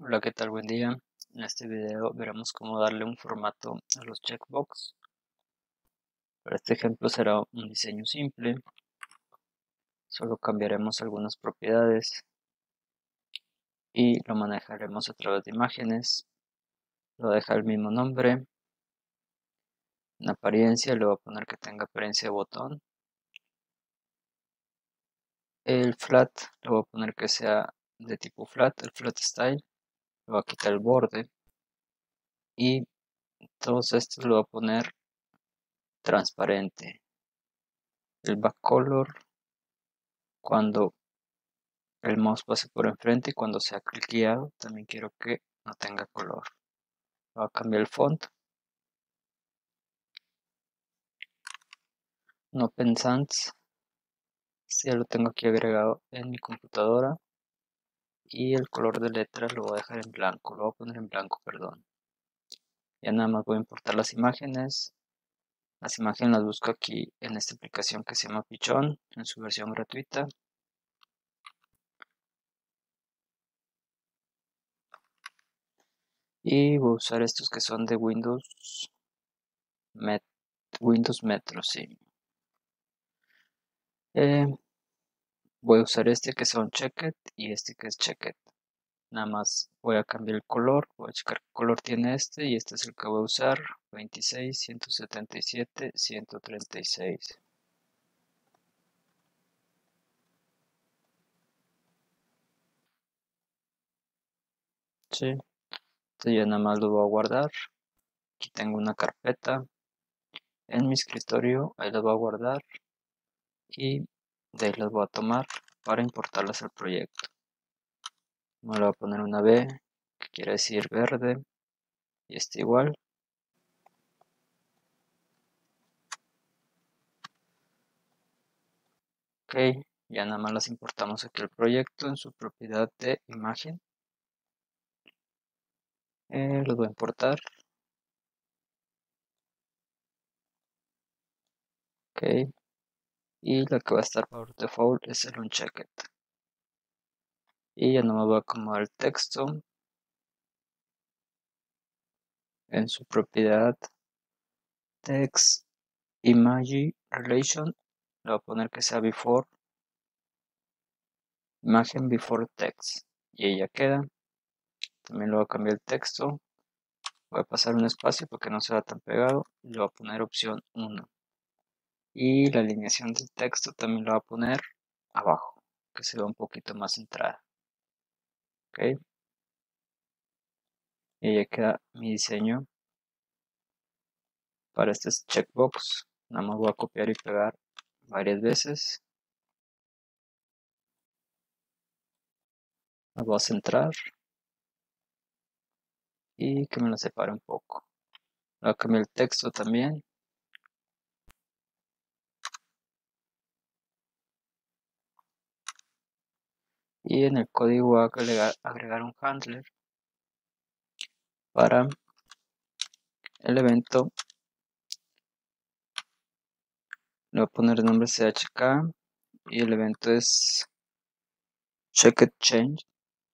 Hola, ¿qué tal? Buen día. En este video veremos cómo darle un formato a los checkbox. Para este ejemplo será un diseño simple. Solo cambiaremos algunas propiedades y lo manejaremos a través de imágenes. Lo deja el mismo nombre. En apariencia le voy a poner que tenga apariencia de botón. El flat le voy a poner que sea de tipo flat, el flat style. Le voy a quitar el borde y todos estos lo voy a poner transparente. El backcolor cuando el mouse pase por enfrente y cuando sea cliqueado también quiero que no tenga color. Voy a cambiar el font. No Penzance. Este ya lo tengo aquí agregado en mi computadora. Y el color de letras lo voy a dejar en blanco. Lo voy a poner en blanco, perdón. Ya nada más voy a importar las imágenes. Las imágenes las busco aquí en esta aplicación que se llama Pichon, en su versión gratuita. Y voy a usar estos que son de Windows Metro, sí. Voy a usar este que son Checked y este que es Checked. Nada más voy a cambiar el color, voy a checar qué color tiene este y este es el que voy a usar, 26, 177, 136. Sí, entonces ya nada más lo voy a guardar. Aquí tengo una carpeta en mi escritorio, ahí lo voy a guardar y de ahí las voy a tomar para importarlas al proyecto. Me lo voy a poner una B, que quiere decir verde, y este igual. Ok, ya nada más las importamos aquí al proyecto en su propiedad de imagen. Los voy a importar. Ok, y la que va a estar por default es el unchecked. Y ya no me voy a acomodar el texto en su propiedad text image relation. Le voy a poner que sea before imagen before text y ella queda. También le voy a cambiar el texto, voy a pasar un espacio para que no sea tan pegado y le voy a poner opción 1 y la alineación del texto también lo voy a poner abajo, que se vea un poquito más centrada. Ok, y ya queda mi diseño para este checkbox. Nada más voy a copiar y pegar varias veces. Las voy a centrar y que me lo separe un poco. Voy a cambiar el texto también. Y en el código voy a agregar un handler para el evento. Le voy a poner el nombre chk y el evento es checked change.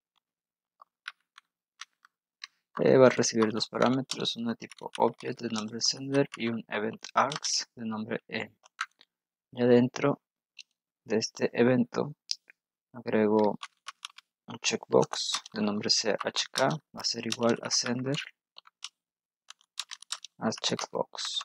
Va a recibir dos parámetros, uno de tipo object de nombre sender y un event args de nombre e. Y adentro de este evento agrego un checkbox de nombre chk, va a ser igual a sender as checkbox.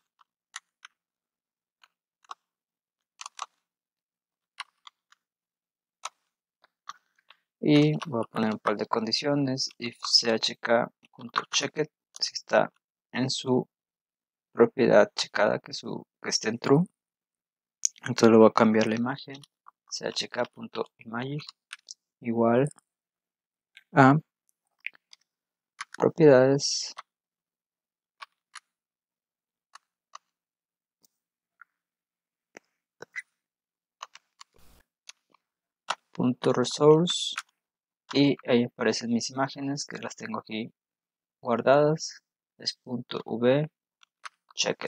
Y voy a poner un par de condiciones. If chk.checked, si está en su propiedad checada, que esté en true, entonces le voy a cambiar la imagen. chk.image igual a propiedades .resource y ahí aparecen mis imágenes que las tengo aquí guardadas. Es .v checked.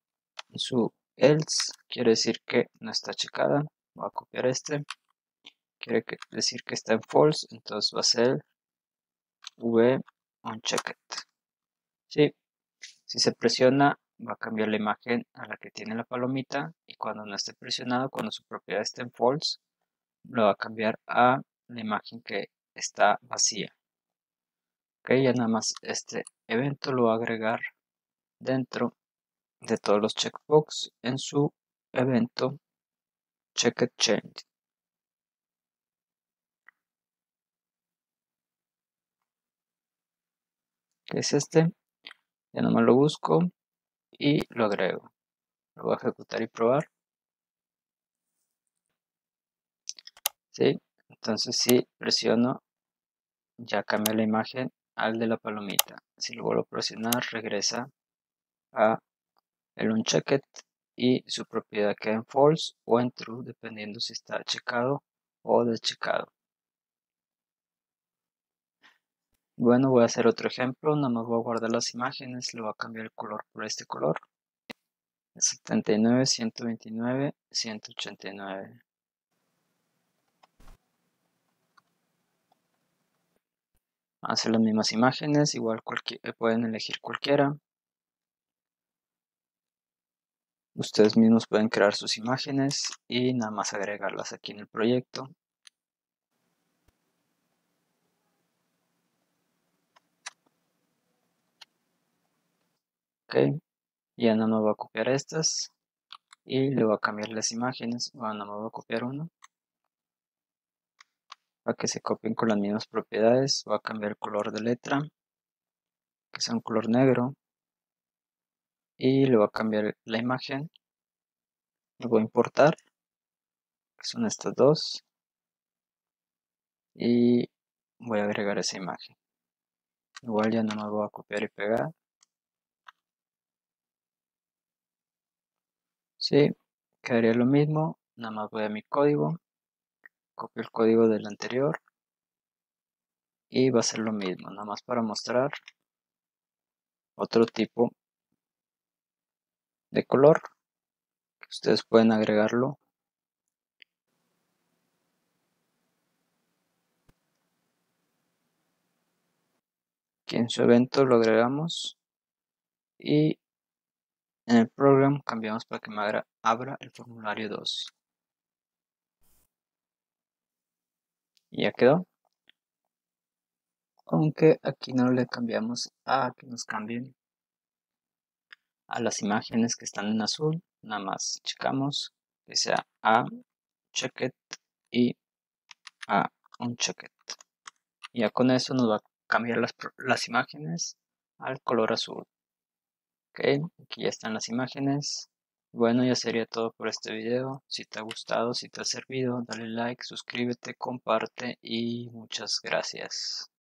Su else quiere decir que no está checada. Voy a copiar este quiere decir que está en false, entonces va a ser v unchecked. Sí, si se presiona va a cambiar la imagen a la que tiene la palomita, y cuando no esté presionado, cuando su propiedad esté en false, lo va a cambiar a la imagen que está vacía. Ok, ya nada más este evento lo va a agregar dentro de todos los checkbox en su evento checked change, que es este. Ya nada más lo busco y lo agrego. Lo voy a ejecutar y probar. ¿Sí? Entonces si presiono, ya cambia la imagen al de la palomita. Si lo vuelvo a presionar, regresa a el unchecked y su propiedad queda en false o en true, dependiendo si está checado o deschecado. Bueno, voy a hacer otro ejemplo. Nada más voy a guardar las imágenes, le voy a cambiar el color por este color: 79, 129, 189. Hacer las mismas imágenes, igual pueden elegir cualquiera. Ustedes mismos pueden crear sus imágenes y nada más agregarlas aquí en el proyecto. Ok, ya nada más voy a copiar estas y le voy a cambiar las imágenes. Bueno, nada más voy a copiar uno para que se copien con las mismas propiedades. Voy a cambiar el color de letra, que sea un color negro, y le voy a cambiar la imagen. Lo voy a importar, que son estas dos, y voy a agregar esa imagen. Igual ya nada más voy a copiar y pegar. Sí, quedaría lo mismo. Nada más voy a mi código, copio el código del anterior y va a ser lo mismo, nada más para mostrar otro tipo de color que ustedes pueden agregarlo. Aquí en su evento lo agregamos y en el program cambiamos para que me abra el formulario 2. Y ya quedó. Aunque aquí no le cambiamos a que nos cambien a las imágenes que están en azul. Nada más checamos que sea a checked y a unchecked. Y ya con eso nos va a cambiar las imágenes al color azul. Ok, aquí ya están las imágenes. Bueno, ya sería todo por este video. Si te ha gustado, si te ha servido, dale like, suscríbete, comparte y muchas gracias.